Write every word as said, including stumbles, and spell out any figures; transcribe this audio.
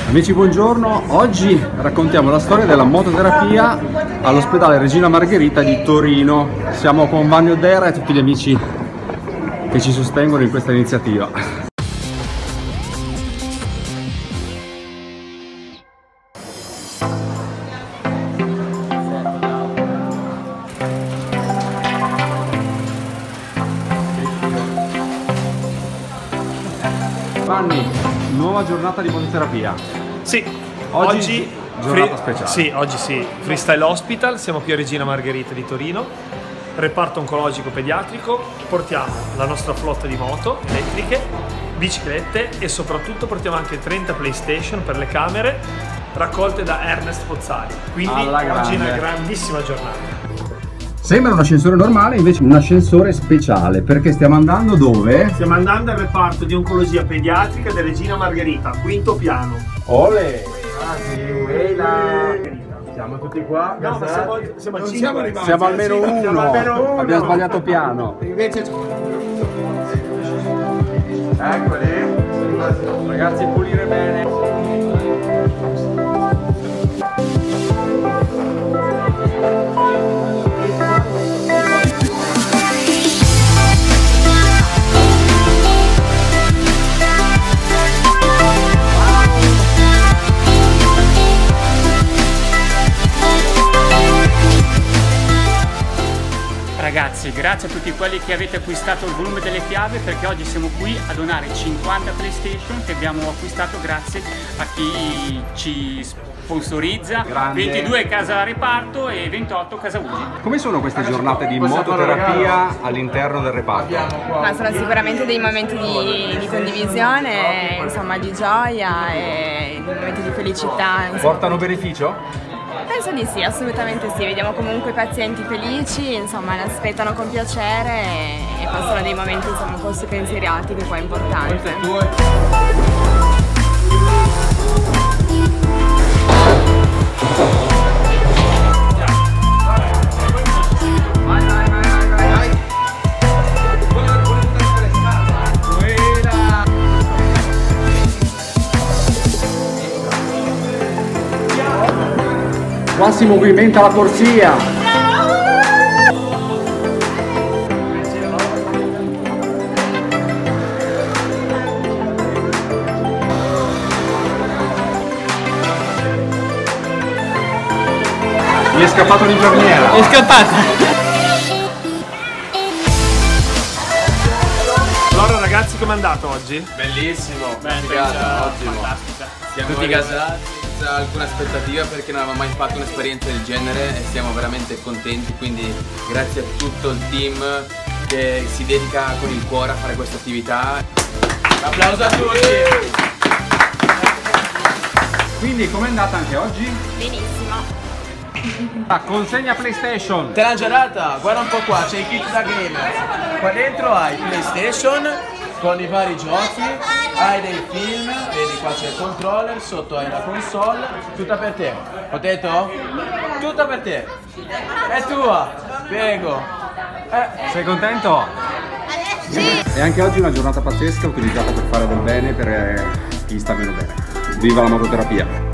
Amici, buongiorno. Oggi raccontiamo la storia della mototerapia all'ospedale Regina Margherita di Torino. Siamo con Vanni Oddera e tutti gli amici che ci sostengono in questa iniziativa. Vanni, nuova giornata di mototerapia. Sì, Oggi, oggi, giornata free, speciale. Sì, oggi sì, Freestyle Hospital, siamo qui a Regina Margherita di Torino, reparto oncologico pediatrico, portiamo la nostra flotta di moto elettriche, biciclette e soprattutto portiamo anche trenta PlayStation per le camere raccolte da Ernest Pozzari, quindi oggi è una grandissima giornata. Sembra un ascensore normale, invece un ascensore speciale, perché stiamo andando dove? Stiamo andando al reparto di oncologia pediatrica di Regina Margherita, quinto piano. Ole! Siamo tutti qua. No, ma siamo, siamo, non cinque. siamo arrivati. Siamo almeno uno. Siamo almeno uno. Abbiamo sbagliato piano. Invece eccoli. Ragazzi, pulire bene. Ragazzi, grazie a tutti quelli che avete acquistato il volume delle fiabe, perché oggi siamo qui a donare cinquanta PlayStation che abbiamo acquistato grazie a chi ci sponsorizza. Grande. ventidue casa reparto e ventotto casa Ugi. Come sono queste giornate di mototerapia all'interno del reparto? Ma sono sicuramente dei momenti di, di condivisione, insomma di gioia e momenti di felicità. Insomma. Portano beneficio? Penso di sì, assolutamente sì, vediamo comunque i pazienti felici, insomma ne aspettano con piacere e passano dei momenti insomma un po' spensierati, che poi è importante. Qua si movimenta la corsia. Mi è scappata un'infermiera. È scappata! Allora ragazzi, com'è andato oggi? bellissimo, Beh, figata, ottimo. fantastica. Siamo tutti gasati senza alcuna aspettativa perché non avevamo mai fatto un'esperienza del genere e siamo veramente contenti, quindi grazie a tutto il team che si dedica con il cuore a fare questa attività. Un applauso a tutti! Quindi com'è andata anche oggi? Benissimo. La consegna PlayStation. Te l'ha già data? Guarda un po' qua, c'è il kit da gamer. Qua dentro hai PlayStation con i vari giochi, hai dei film, vedi qua c'è il controller, sotto hai la console, tutta per te. Ho detto? Tutta per te. È tua, prego. Eh. Sei contento? Sì. E anche oggi è una giornata pazzesca utilizzata per fare del bene per chi sta meno bene. Viva la mototerapia!